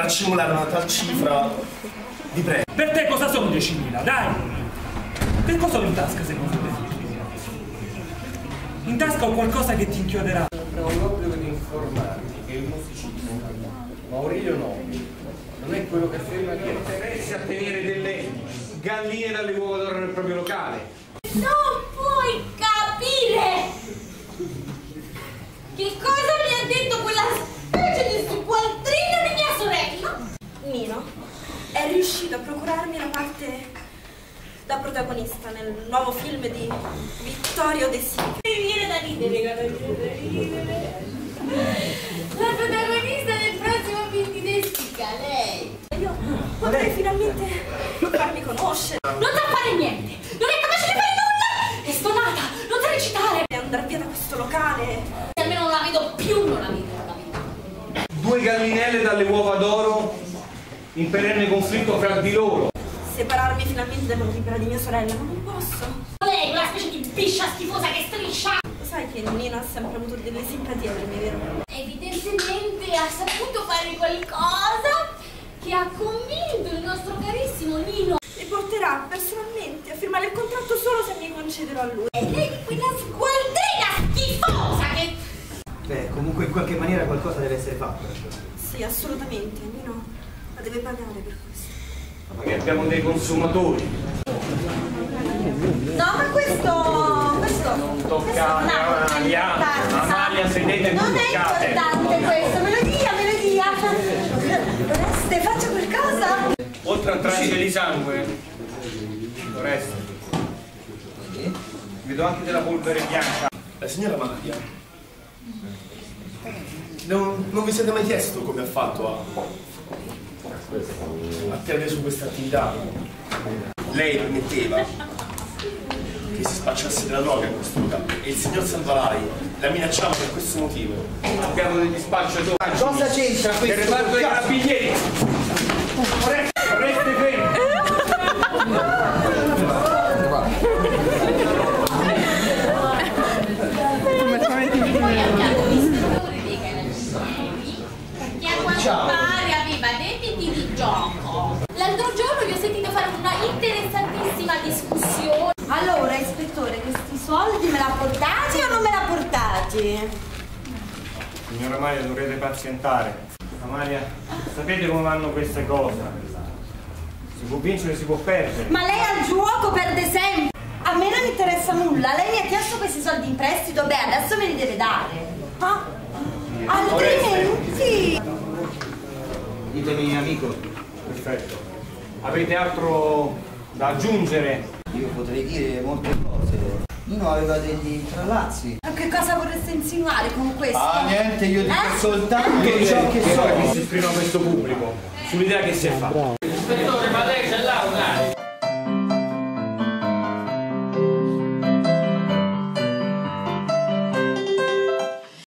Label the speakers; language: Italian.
Speaker 1: accumulare una tal cifra, vi prego.
Speaker 2: Per te cosa sono 10.000, dai? Che cosa ho in tasca secondo te? In tasca ho qualcosa che ti inchioderà.
Speaker 3: Ho l'obbligo di informarti che il musicista Maurilio Novi non è quello che afferma che interessa a tenere delle galline dalle uova d'oro nel proprio locale.
Speaker 4: Non puoi capire che cosa mi ha detto quella specie di subalterno di mia sorella. Nino è riuscito a procurarmi la parte da protagonista nel nuovo film di Vittorio De Sica. Mi viene da ridere, la protagonista del prossimo film di De Sica, lei. Io potrei finalmente farmi conoscere. Non sa fare niente, non è capace di fare nulla, è stonata, non sa recitare. E andare via da questo locale. E almeno non la vedo più, non la vedo.
Speaker 3: Due gallinelle dalle uova d'oro in perenne conflitto fra di loro.
Speaker 4: Separarmi finalmente dalla libera di mia sorella, ma non posso. Lei, quella specie di biscia schifosa che striscia. Lo sai che Nino ha sempre avuto delle simpatie per me, vero? Evidentemente ha saputo fare qualcosa che ha convinto il nostro carissimo Nino. Mi porterà personalmente a firmare il contratto solo se mi concederò a lui. E lei è quella sgualdrina schifosa che...
Speaker 5: Beh, comunque in qualche maniera qualcosa deve essere fatto.
Speaker 4: Sì, assolutamente, Nino la deve pagare per questo.
Speaker 3: Ma che abbiamo dei consumatori.
Speaker 4: No, ma questo...
Speaker 3: Non toccate, Amalia, sedete e non toccate.
Speaker 4: Non è importante questo, me lo dia. Oreste, faccia qualcosa.
Speaker 3: Oltre a tracce di sangue, Oreste, vedo anche della polvere bianca.
Speaker 1: La signora Amalia, non vi siete mai chiesto come ha fatto a tenere su questa attività? Lei permetteva che si spacciasse della droga in questo locale e il signor Salvalai la minacciava per questo motivo.
Speaker 3: Abbiamo degli spacciatori.
Speaker 5: Cosa c'entra questo?
Speaker 3: Il reparto dei carabinieri. Oreste fermo.
Speaker 4: Che a quanto pare aveva dei titoli di gioco. L'altro giorno vi ho sentito fare una interessantissima discussione. Allora, ispettore, questi soldi me l'ha portati o non me l'ha portati?
Speaker 3: Signora Amalia, dovrete pazientare. Amalia, sapete come vanno queste cose? Si può vincere, si può perdere.
Speaker 4: Ma lei al gioco perde sempre. A me non interessa nulla. Lei mi ha chiesto questi soldi in prestito. Beh, adesso me li deve dare. Ah? Altrimenti...
Speaker 5: Ditemi amico.
Speaker 3: Perfetto. Avete altro da aggiungere?
Speaker 5: Io potrei dire molte cose. Nino aveva degli tralazzi.
Speaker 4: Ma che cosa vorreste insinuare con questo?
Speaker 5: Ah, niente, io dico soltanto ciò che so.
Speaker 3: Si esprime a questo pubblico sull'idea che si è fatta.
Speaker 6: Ispettore, ma lei c'è là un attimo.